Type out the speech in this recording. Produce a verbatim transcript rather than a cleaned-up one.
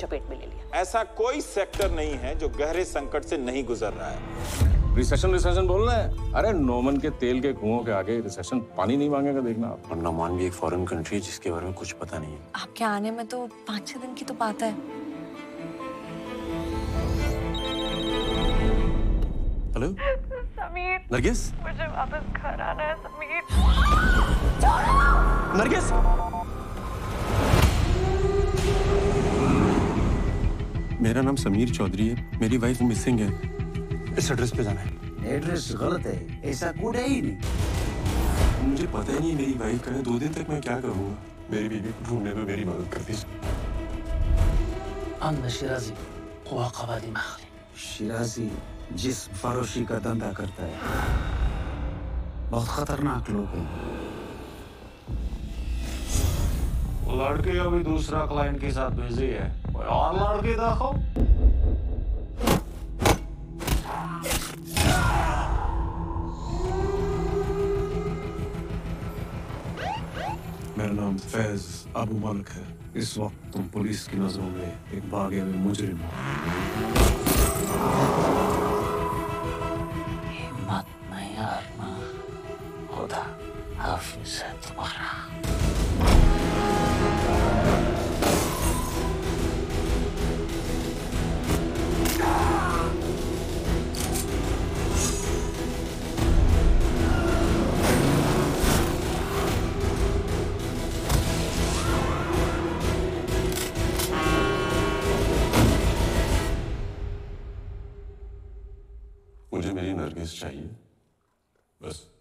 चपेट में ले लिया। ऐसा कोई सेक्टर नहीं है जो गहरे संकट से नहीं गुजर रहा है। रिसेशन रिसेशन बोल रहे हैं? अरे नोमन के तेल के कुओं के आगे रिसेशन पानी नहीं मांगेगा, देखना आप। और नोमान भी एक फॉरेन कंट्री जिसके बारे में कुछ पता नहीं है। आपके आने में तो पाँच छह दिन की तो बात है। हेलो समीर, नरगिस, मुझे वापस घर आना है समीर। नरगिस, मेरा नाम समीर चौधरी है, मेरी वाइफ मिसिंग है। इस एड्रेस पे जाना है। एड्रेस गलत है, ऐसा कोड है ही नहीं। मुझे पता ही नहीं मेरी वाइफ कहाँ है। दो दिन तक मैं क्या करूँगा? मेरी बीवी को ढूंढने में मेरी मदद कर दीजिए। अन्न शिराजी, हुआ कबादी माखली। शिराजी जिस फरोशी का धंधा करता है, बहुत खतरनाक लोग हैं। लड़के अभी दूसरा क्लाइंट के साथ बिजी है, कोई और लड़के देखो। मेरा नाम फैज अबू मलिक है। इस वक्त तुम पुलिस की नजरों में एक भागे हुए मुजरिम हो। हिम्मत नहीं हारना, खुदा हाफिज है तुम्हारा। मुझे मेरी नरगिस चाहिए, बस।